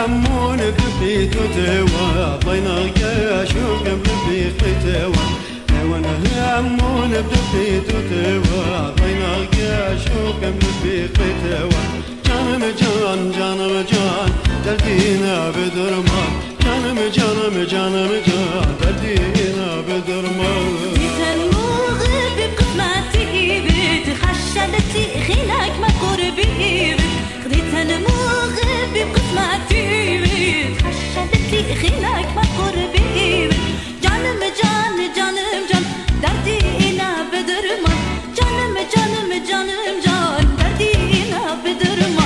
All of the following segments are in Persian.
همون ببيت وتوا ضينا يا شوق ببيت وتوا وانا همون ببيت وتوا ضينا يا شوق ببيت وتوا جانم جان جانم جان دردينا بدرمان جانم جانم جانم جان دردينا بدرمان خشلتي خينك ما قربي خديت انا مغبي بقسمتي خشلتي خينك ما قربي جانم جان جانم جان دردي انا بدرمان جانم جانم جانم جان دردي انا بدرمان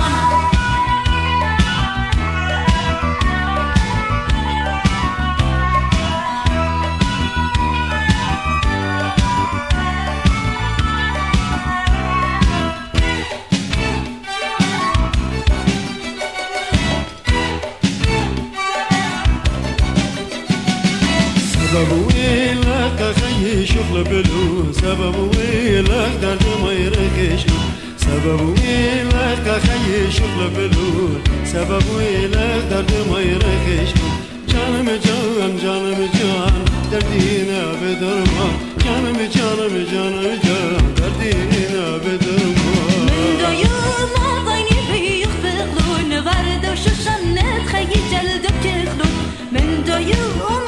سبب ويلك خي شغل بلو سبب ويلك درد ما يركش سبب ويلك خي شغل بلو سبب ويلك درد ما يركش جانم جان جانم جان دردينا بدرمان جانم جانم جانم جان دردينا بدرمان من دايوم عطيني بيخ بغلون ورد وشوشن خي جلدك يخلون من دايوم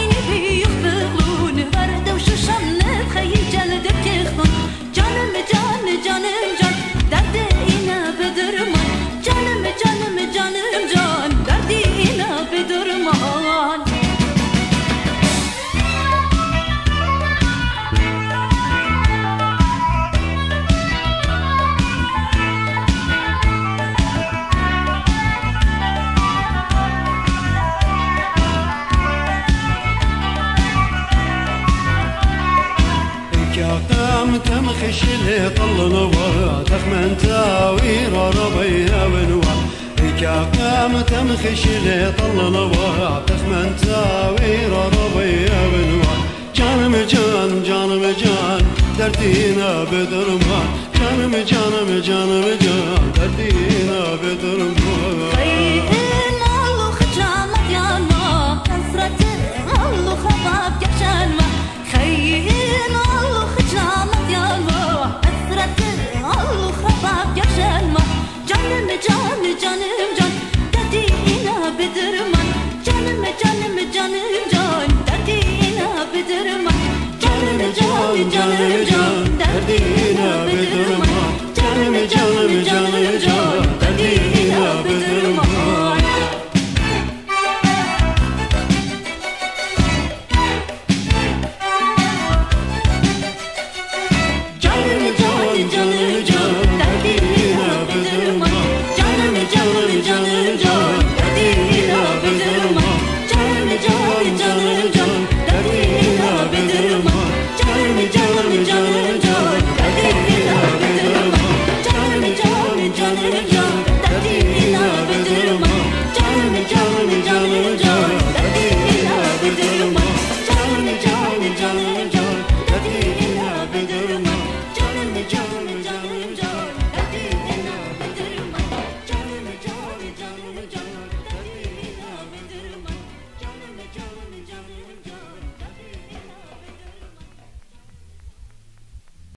جانم جان جانم جان درد اینا بدرمان جانم جانم جانم جان درد اینا بدرمان تم خشله طل نوا تخمن تاوير ربيها ونوا كاكام تم خشله طل نوا تخمن تاوير ربيها ونوا جانم جان جانم جان دردينا بدرمان جانم جانم جانم جان دردينا بدرمان خيئن الله خجامت يانا حسرت الله خباب يحشان خيئن الله خجامت يانا حسرت الله خباب يحشان جانم جان جانم جان